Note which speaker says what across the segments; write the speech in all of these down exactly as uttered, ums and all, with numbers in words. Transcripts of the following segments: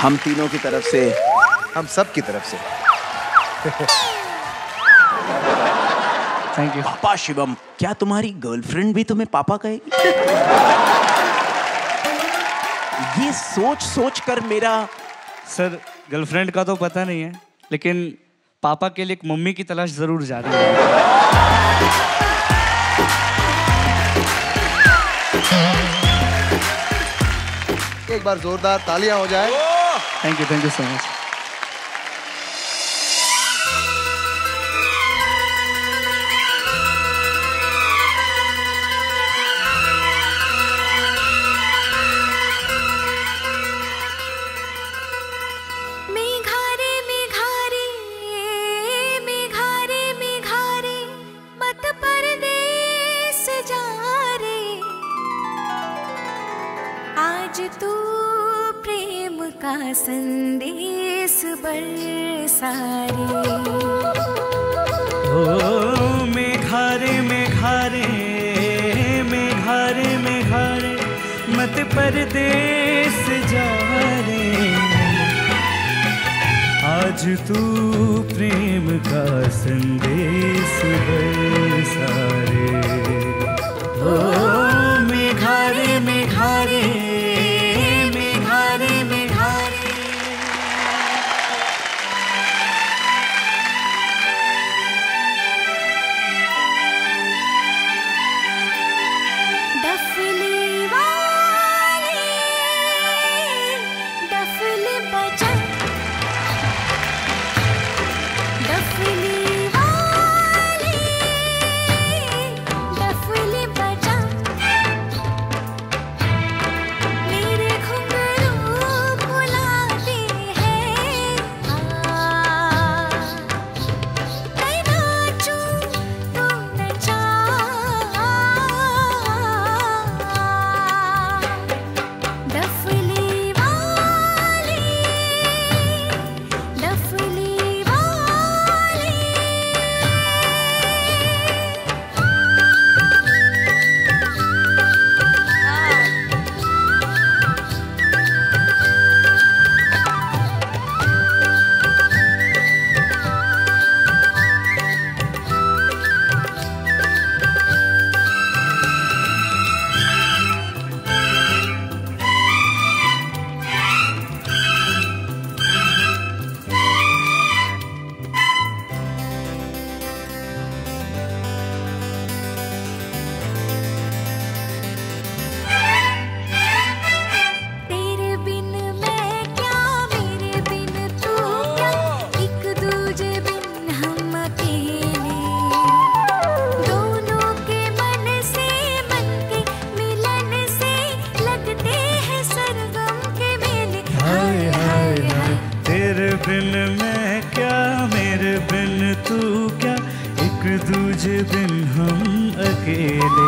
Speaker 1: हम तीनों की तरफ से,
Speaker 2: हम सब की तरफ से
Speaker 3: थैंक यू।
Speaker 1: पापा शिवम, क्या तुम्हारी गर्लफ्रेंड भी तुम्हें पापा कहेगी? ये सोच सोच कर मेरा
Speaker 3: सर गर्लफ्रेंड का तो पता नहीं है, लेकिन पापा के लिए एक मम्मी की तलाश जरूर जा रही है।
Speaker 2: एक बार जोरदार तालियां हो जाए।
Speaker 3: Thank you, thank you so much.
Speaker 4: मेघारे मेघारे मेघारे मेघारे मत परदेस जा रे, आज तू प्रेम का संदेश बरसा रे।
Speaker 3: ओ मेघारे मेघारे मेघारे मेघारे मत परदेस जा रे, आज तू प्रेम का संदेश बरसा रे। ओ मेघारे मेघारे मेघारे मेघारे।
Speaker 4: डफली वाले डफल बजा, डफली वाले डफल बजा, मेरे घुंघरू बुलाते हैं आ, मैं नाचूं तू नचा, डफली वाले डफली वाले। तेरे बिन मैं क्या, मेरे बिन तू क्या, एक दूजे बिन हम अकेले, दोनों के मन से मन के मिलन से लगते हैं सरगम के मेले।
Speaker 3: हाय हाय हाय, तेरे बिन मैं क्या, मेरे बिन तू क्या, एक दूजे बिन हम अकेले,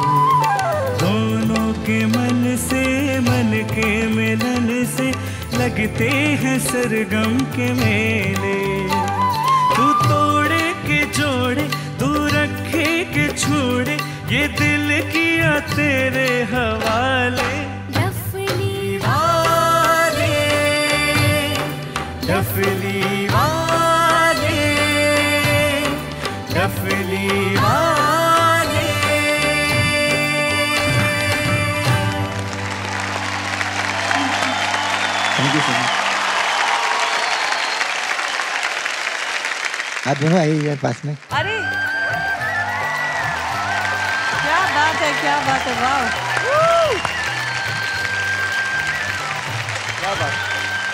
Speaker 3: दोनों के मन से मन के मिलन से लगते हैं सरगम के मेले। तू तोड़े के जोड़े, तू रखे के छोड़े, ये दिल किया तेरे हवाले।
Speaker 4: डफली
Speaker 3: वाले डफली वाले डफली वाले। Thank you so much.
Speaker 5: आप दोनों आइए पास में।
Speaker 6: अरे क्या बात है, क्या बात है, वाह।
Speaker 2: क्या बात।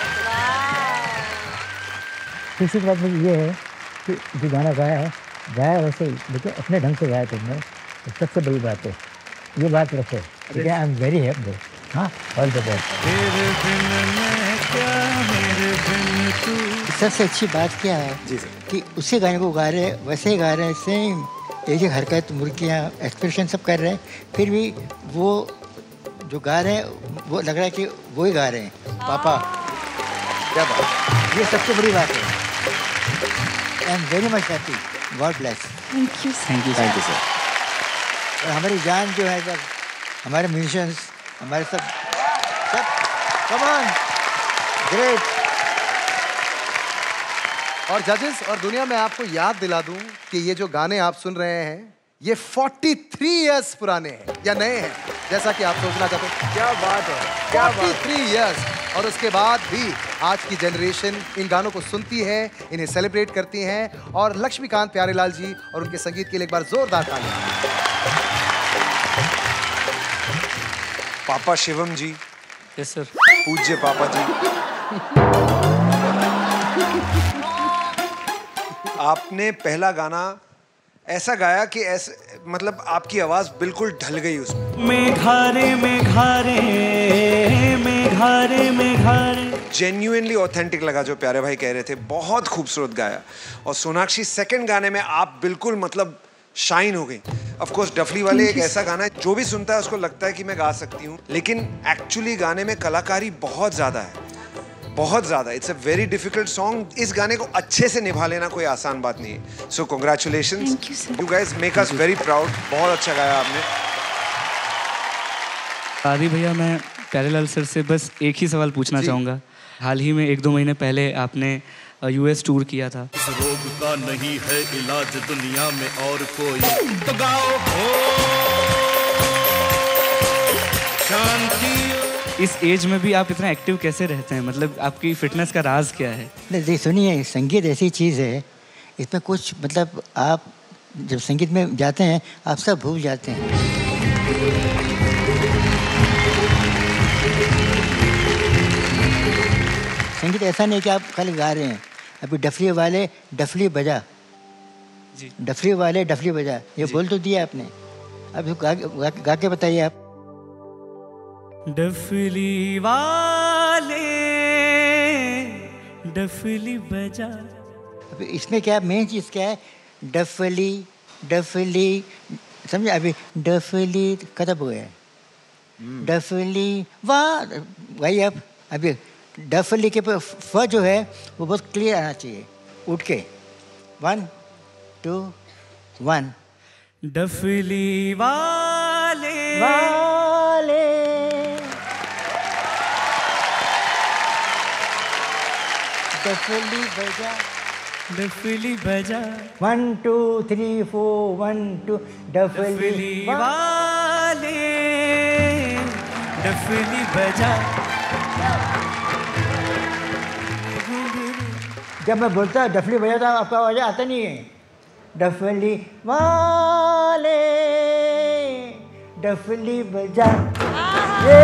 Speaker 5: तीसरी बात मुझे ये है कि जो गाना गाया है, गाया वैसे ही, लेकिन अपने ढंग से गाया तुमने, तो सबसे बड़ी बात है। ये बात रखो, ठीक है? I am very happy. हाँ, ऑल द बेस्ट।
Speaker 3: तेरे बिन मैं क्या, मेरे बिन तू।
Speaker 5: सबसे अच्छी बात क्या है
Speaker 2: जी सर।
Speaker 5: कि उसी गाने को गा रहे हैं, वैसे ही गा रहे हैं, सेम एक ही हरकत, मुर्गियाँ, एक्सप्रेशन सब कर रहे हैं, फिर भी वो जो गा रहे हैं वो लग रहा है कि वो ही गा रहे हैं। पापा,
Speaker 2: क्या बात।
Speaker 5: ये सबसे बड़ी बात है। I am very much happy. God bless.
Speaker 6: Thank you
Speaker 3: thank you
Speaker 2: thank you sir.
Speaker 5: और हमारी जान जो है सब, हमारे म्यूजिशियंस, हमारे सब सब कम ऑन
Speaker 2: ग्रेट। और जजेस और दुनिया में आपको याद दिला दूं कि ये जो गाने आप सुन रहे हैं ये तैंतालीस इयर्स पुराने हैं या नए हैं, जैसा कि आप सोचना चाहते हैं। क्या बात है, क्या तैंतालीस इयर्स। और उसके बाद भी आज की जनरेशन इन गानों को सुनती है, इन्हें सेलिब्रेट करती हैं। और लक्ष्मीकांत प्यारेलाल जी और उनके संगीत के लिए एक बार जोरदार तालियां।
Speaker 7: पापा शिवम जी।
Speaker 3: Yes sir.
Speaker 7: पूज्य पापा जी। आपने पहला गाना ऐसा गाया कि ऐसे मतलब आपकी आवाज बिल्कुल ढल गई उसमें।
Speaker 3: मेघारे मेघारे मेघारे मेघारे।
Speaker 7: जेन्युइनली ऑथेंटिक लगा जो प्यारे भाई कह रहे थे, बहुत खूबसूरत गाया। और सोनाक्षी सेकंड गाने में आप बिल्कुल मतलब शाइन हो गई। ऑफ कोर्स डफली वाले एक ऐसा गाना है जो भी सुनता है उसको लगता है कि मैं गा सकती हूँ, लेकिन एक्चुअली गाने में कलाकारी बहुत ज्यादा है, बहुत ज्यादा। It's a very difficult song. इस गाने को अच्छे से निभा लेना कोई आसान बात नहीं है। So congratulations, you guys make us very proud. बहुत अच्छा गाया आपने।
Speaker 3: आदि भैया, मैं प्यारेलाल सर से बस एक ही सवाल पूछना चाहूँगा। हाल ही में एक दो महीने पहले आपने यूएस टूर किया था।
Speaker 8: इस रोग का नहीं है इलाज दुनिया में और कोई, तो गाओ हो शांति।
Speaker 3: इस एज में भी आप इतना एक्टिव कैसे रहते हैं? मतलब आपकी फिटनेस का राज क्या है?
Speaker 5: नहीं सुनिए, संगीत ऐसी चीज़ है, इसमें कुछ मतलब आप जब संगीत में जाते हैं आप सब भूल जाते हैं। संगीत ऐसा नहीं कि आप खाली गा रहे हैं। अभी डफली वाले डफली बजा जी, डफली वाले डफली बजा, ये बोल तो दिया आपने। अब गा, गा, गा के बताइए आप।
Speaker 3: डफली वाले डफली बजा।
Speaker 5: अब इसमें क्या मेन चीज़ क्या है? डफली डफली, समझे? अभी डफली खत्म हो गया है। डफली वाह भाई, अब अभी डफली के फ जो है वो बहुत क्लियर आना चाहिए, उठ के। One two one.
Speaker 3: डफली वाले
Speaker 5: वाले डफली बजा,
Speaker 3: डफली बजा।
Speaker 5: One two three four, one two. डफली
Speaker 3: डफली वाले डफली बजा।
Speaker 5: जब मैं बोलता डफली बजाता आपका आवाज़ आता नहीं है। डफली वाले डफली बजा, ये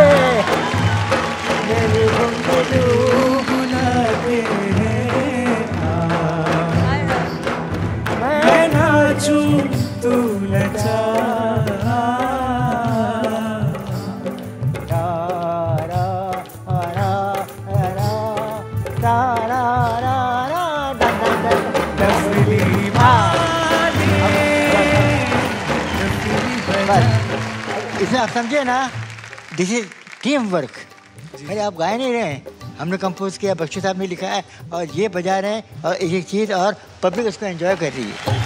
Speaker 5: मेरी घुंघरू बुलाते हैं, मैं नाचूं तू नचा। इसमें आप समझे ना, दिस इज टीम वर्क। अरे आप गाए नहीं रहे, हमने कंपोज किया, बख्शी साहब ने लिखा है और ये बजा रहे हैं और एक एक चीज़, और पब्लिक उसको एंजॉय कर रही है।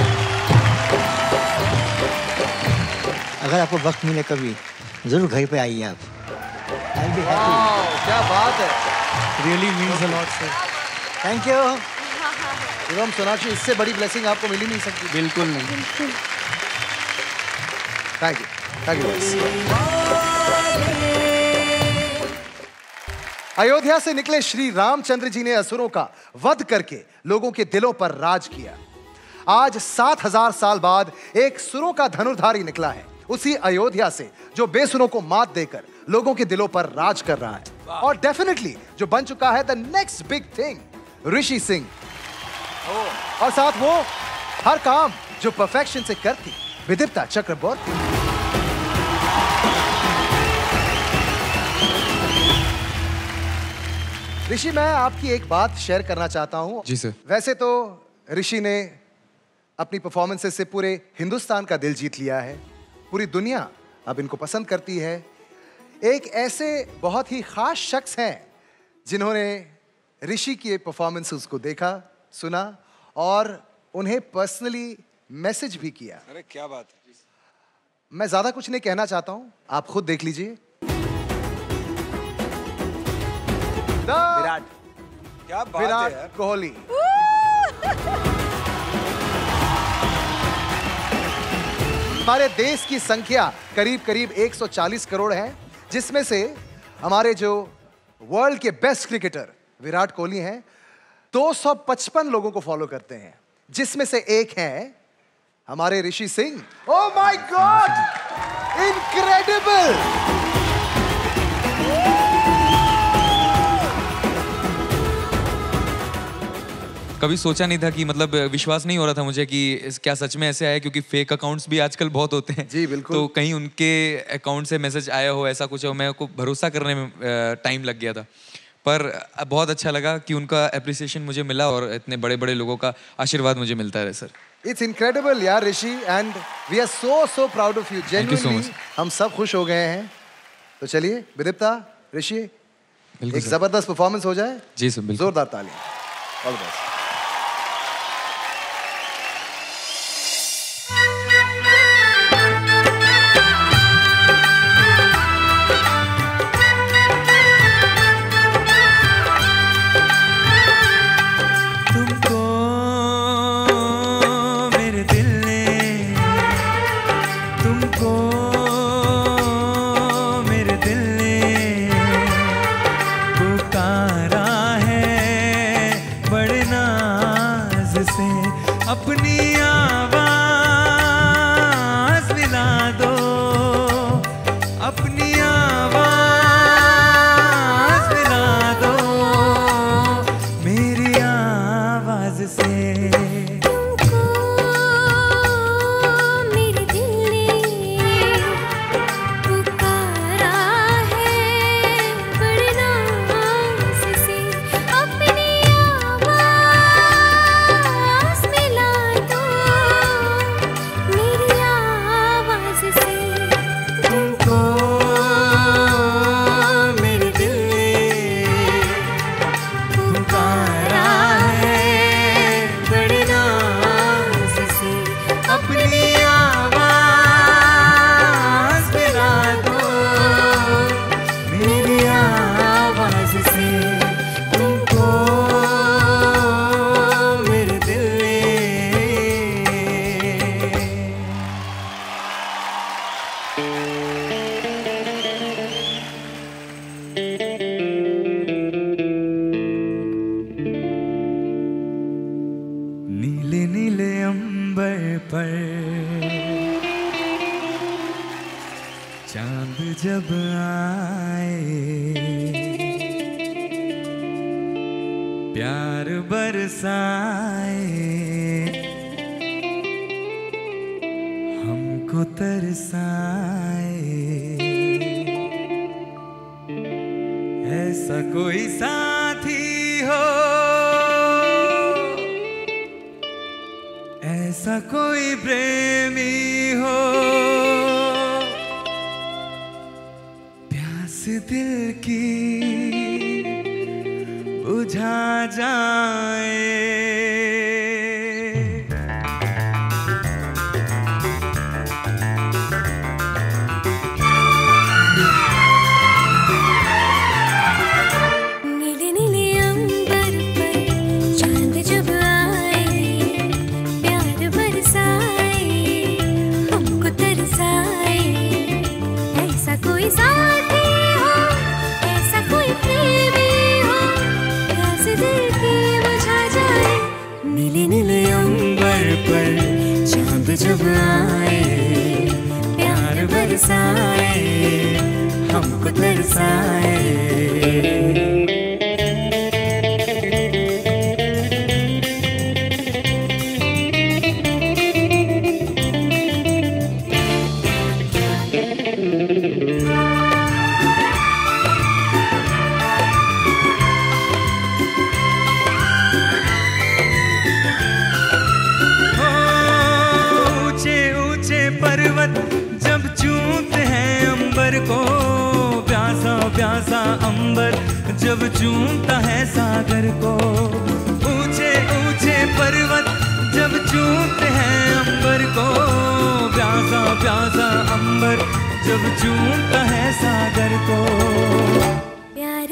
Speaker 5: अगर आपको वक्त मिले कभी ज़रूर घर पे आइए आप।
Speaker 2: क्या बात है,
Speaker 3: really means a lot sir.
Speaker 5: Thank you.
Speaker 2: एवं सोनाक्षी, इससे बड़ी ब्लेसिंग आपको मिल ही नहीं सकती।
Speaker 3: बिल्कुल नहीं।
Speaker 2: Thank you, thank you. Ayodhya से निकले श्री रामचंद्र जी ने असुरों का वध करके लोगों के दिलों पर राज किया। आज सात हजार साल बाद एक सुरों का धनुर्धारी निकला है उसी अयोध्या से, जो बेसुरों को मात देकर लोगों के दिलों पर राज कर रहा है। और डेफिनेटली जो बन चुका है the next big thing, Rishi Singh. और साथ वो हर काम जो परफेक्शन से करती, विदिप्ता चक्रवर्ती। ऋषि, मैं आपकी एक बात शेयर करना चाहता हूं।
Speaker 9: जी सर।
Speaker 2: वैसे तो ऋषि ने अपनी परफॉर्मेंसेस से पूरे हिंदुस्तान का दिल जीत लिया है, पूरी दुनिया अब इनको पसंद करती है। एक ऐसे बहुत ही खास शख्स हैं जिन्होंने ऋषि की परफॉर्मेंसेस को देखा, सुना और उन्हें पर्सनली मैसेज भी किया।
Speaker 7: अरे क्या बात है।
Speaker 2: मैं ज्यादा कुछ नहीं कहना चाहता हूं, आप खुद देख लीजिए।
Speaker 1: विराट
Speaker 7: क्या बात है
Speaker 2: विराट
Speaker 7: यार।
Speaker 2: कोहली। हमारे देश की संख्या करीब करीब एक सौ चालीस करोड़ है, जिसमें से हमारे जो वर्ल्ड के बेस्ट क्रिकेटर विराट कोहली हैं दो सौ पचपन लोगों को फॉलो करते हैं, जिसमें से एक है हमारे Rishi Singh. Oh my God, incredible.
Speaker 9: कभी सोचा नहीं था कि मतलब विश्वास नहीं हो रहा था मुझे कि इस क्या सच में ऐसे आया, क्योंकि फेक अकाउंट्स भी आजकल बहुत होते हैं।
Speaker 2: जी बिल्कुल।
Speaker 9: तो कहीं उनके अकाउंट से मैसेज आया हो, ऐसा कुछ हो, मेरे को भरोसा करने में टाइम लग गया था। पर बहुत अच्छा लगा कि उनका एप्रिसिएशन मुझे मिला और इतने बड़े बड़े लोगों का आशीर्वाद मुझे मिलता है सर।
Speaker 2: इट्स इनक्रेडिबल यार Rishi, and we are so so proud of you. Genuinely हम सब खुश हो गए हैं। तो चलिए विदिप्ता, ऋषि, एक जबरदस्त परफॉर्मेंस हो जाए।
Speaker 9: जी सर, बिल्कुल।
Speaker 2: जोरदार तालियां। All the best.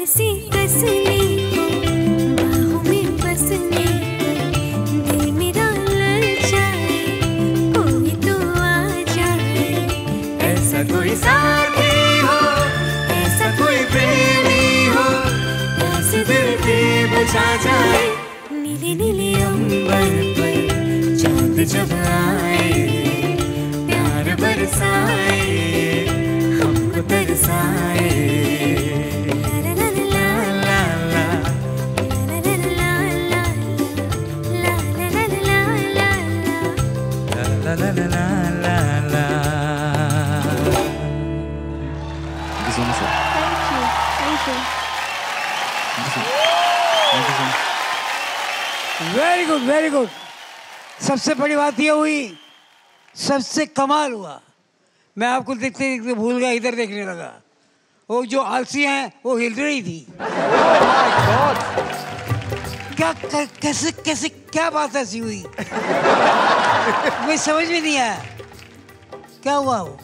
Speaker 4: ऐसी कसने को बाहों में बसने को दिल मेरा ललचाए कोई तो आ जाए ऐसा कोई साथी हो ऐसा कोई प्रेमी हो ऐसे दिल पे बचा जाए नीले नीले अंबर पर चांद जब आए प्यार बरसाए हमको तरसाए ला ला ला ला ला ला ला ला ला ला ला ला ला
Speaker 3: ला ला ला ला ला ला।
Speaker 9: Thank you so much, sir.
Speaker 6: Thank you. Thank you.
Speaker 9: Thank you, sir. Thank you so much.
Speaker 10: Very good very good. सबसे बड़ी बात ये हुई, सबसे कमाल हुआ, मैं आपको देखते देखते भूल गया, इधर देखने लगा। वो जो आलसी हैं वो हिल रही थी। क्या क- कैसे कैसे क्या बात ऐसी हुई? मुझे समझ में नहीं आया क्या हुआ वो।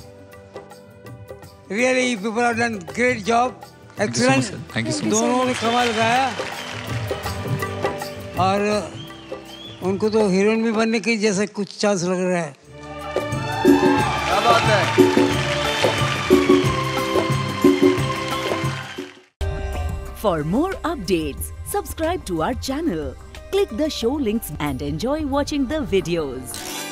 Speaker 10: Really people have done great job,
Speaker 9: Thank you so much, sir. Thank you so much.
Speaker 10: दोनों ने कमाल गाया और उनको तो हीरोइन भी बनने की जैसे कुछ चांस लग रहा है।
Speaker 2: क्या बात है।
Speaker 11: For more updates, subscribe to our channel, click the show links and enjoy watching the videos.